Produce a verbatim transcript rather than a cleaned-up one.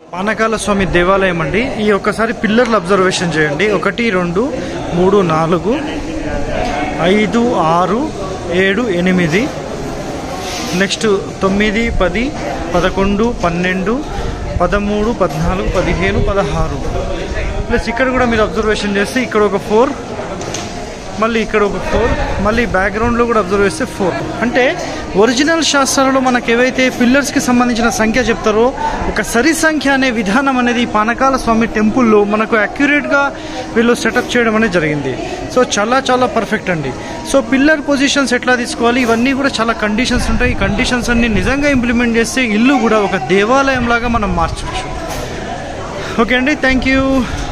పానకాల స్వామి దేవాలయం అండి. ఈ ఒక్కసారి పిల్లర్లు అబ్జర్వేషన్ చేయండి. ఒకటి రెండు మూడు నాలుగు ఐదు ఆరు ఏడు ఎనిమిది, నెక్స్ట్ తొమ్మిది పది పదకొండు పన్నెండు పదమూడు పద్నాలుగు పదిహేను పదహారు, ప్లస్ ఇక్కడ కూడా మీరు అబ్జర్వేషన్ చేస్తే ఇక్కడ ఒక ఫోర్, మళ్ళీ ఇక్కడ ఒక ఫోర్, మళ్ళీ బ్యాక్గ్రౌండ్లో కూడా అబ్జర్వ్ చేస్తే ఫోర్. అంటే ఒరిజినల్ శాస్త్రాలలో మనకు ఏవైతే పిల్లర్స్కి సంబంధించిన సంఖ్య చెప్తారో ఒక సరిసంఖ్య అనే విధానం అనేది పానకాల స్వామి టెంపుల్లో మనకు అక్యురేట్గా వీళ్ళు సెటప్ చేయడం అనేది జరిగింది. సో చాలా చాలా పర్ఫెక్ట్ అండి. సో పిల్లర్ పొజిషన్స్ ఎట్లా తీసుకోవాలి ఇవన్నీ కూడా చాలా కండిషన్స్ ఉంటాయి. ఈ కండిషన్స్ అన్ని నిజంగా ఇంప్లిమెంట్ చేస్తే ఇల్లు కూడా ఒక దేవాలయం లాగా మనం మార్చవచ్చు. ఓకే అండి, థ్యాంక్ యూ.